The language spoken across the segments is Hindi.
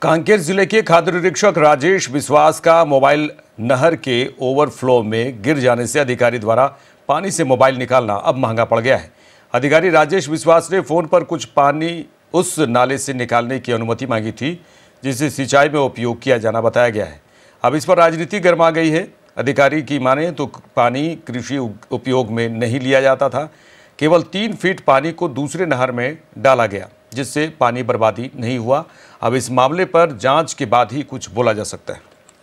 कांकेर जिले के खाद्य निरीक्षक राजेश विश्वास का मोबाइल नहर के ओवरफ्लो में गिर जाने से अधिकारी द्वारा पानी से मोबाइल निकालना अब महंगा पड़ गया है। अधिकारी राजेश विश्वास ने फोन पर कुछ पानी उस नाले से निकालने की अनुमति मांगी थी जिसे सिंचाई में उपयोग किया जाना बताया गया है। अब इस पर राजनीति गर्मा गई है। अधिकारी की माने तो पानी कृषि उपयोग में नहीं लिया जाता था, केवल 3 फीट पानी को दूसरे नहर में डाला गया जिससे पानी बर्बादी नहीं हुआ। अब इस मामले पर जांच के बाद ही कुछ बोला जा सकता है।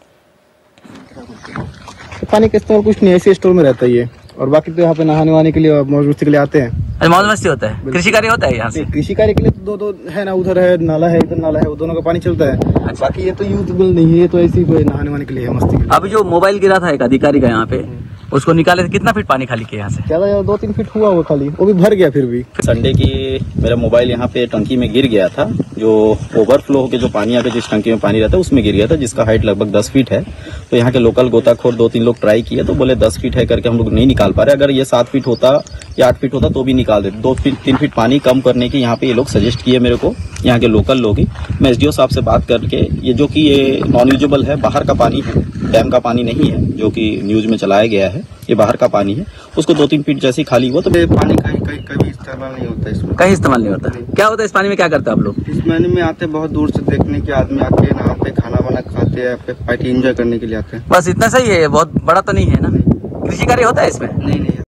पानी का इस्तेमाल कुछ नहीं, ऐसे स्टोर में रहता ही है और बाकी तो यहाँ पे नहाने वाने के लिए और मौज मस्ती के लिए आते हैं। मौज मस्ती होता है, कृषि कार्य होता है यहाँ से। कृषि कार्य के लिए तो दो है ना, उधर है नाला है, इधर नाला है, वो दोनों का पानी चलता है। अच्छा। बाकी ये तो यूजबल नहीं है, ये तो ऐसी नहाने वाने के लिए है, मस्ती के लिए। अब जो मोबाइल गिरा था एक अधिकारी का यहाँ पे, उसको निकाले थे, कितना फीट पानी खाली किया यहाँ से? ज्यादा 2-3 फीट हुआ वो खाली, वो भी भर गया। फिर भी संडे की मेरा मोबाइल यहाँ पे टंकी में गिर गया था, जो ओवरफ्लो होकर जो पानी आके जिस टंकी में पानी रहता है उसमें गिर गया था, जिसका हाइट लगभग 10 फीट है। तो यहाँ के लोकल गोताखोर 2-3 लोग ट्राई किए तो बोले 10 फीट है करके हम लोग नहीं निकाल पा रहे। अगर ये 7 फीट होता या 8 फीट होता तो भी निकाल देते। 2-3 फीट पानी कम करने की यहाँ पे ये लोग सजेस्ट किए मेरे को, यहाँ के लोकल लोग ही। मैं एसडीओ साहब से बात करके ये जो कि ये नॉन यूजेबल है, बाहर का पानी है, डैम का पानी नहीं है जो कि न्यूज में चलाया गया है, ये बाहर का पानी है, उसको 2-3 फीट जैसी खाली हुआ तो पानी कहीं इस्तेमाल नहीं होता इसमें। कहीं इस्तेमाल नहीं होता। क्या होता है इस पानी में, क्या करते हैं आप लोग? इस पानी में आते बहुत दूर से देखने के आदमी आते हैं, नहाते, खाना वाना खाते हैं, पार्टी एंजॉय करने के लिए आते हैं। बस इतना सही है, बहुत बड़ा तो नहीं है ना? कृषि कार्य होता है इसमें? नहीं।